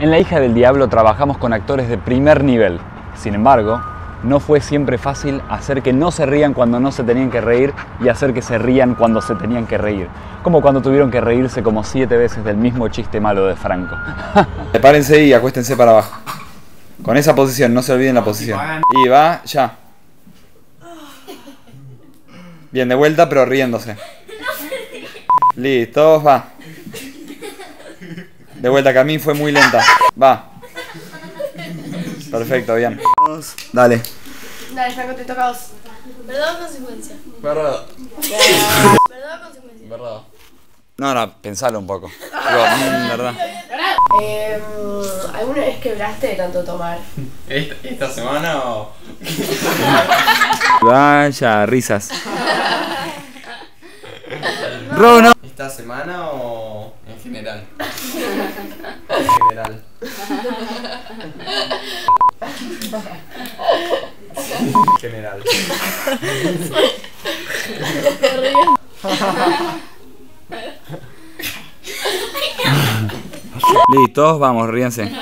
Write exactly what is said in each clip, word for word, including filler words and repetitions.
En La hija del diablo trabajamos con actores de primer nivel. Sin embargo, no fue siempre fácil hacer que no se rían cuando no se tenían que reír y hacer que se rían cuando se tenían que reír. Como cuando tuvieron que reírse como siete veces del mismo chiste malo de Franco. Prepárense y acuéstense para abajo. Con esa posición, no se olviden la posición. Y va, ya. Bien, de vuelta, pero riéndose. Listo, va. De vuelta, que a mí fue muy lenta. Va. Perfecto, bien. Dale. Dale, Franco, te toca a vos. ¿Verdad o consecuencia? Verdad. ¿Verdad o consecuencia? Verdad. No, no, pensalo un poco. Digo, mm, verdad. Eh, ¿Alguna vez quebraste de tanto tomar? ¿Esta, esta semana o...? Vaya, risas. Rono. ¿Esta semana o en general? En general. En general. Listo, vamos, ríense.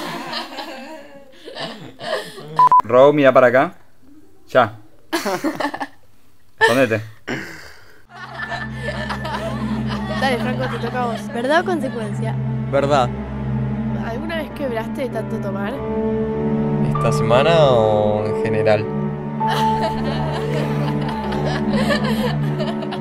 Ro, mira para acá. Ya. Ponete. Dale, Franco, te toca a vos. ¿Verdad o consecuencia? ¿Verdad? ¿Alguna vez quebraste de tanto tomar? ¿Esta semana o en general?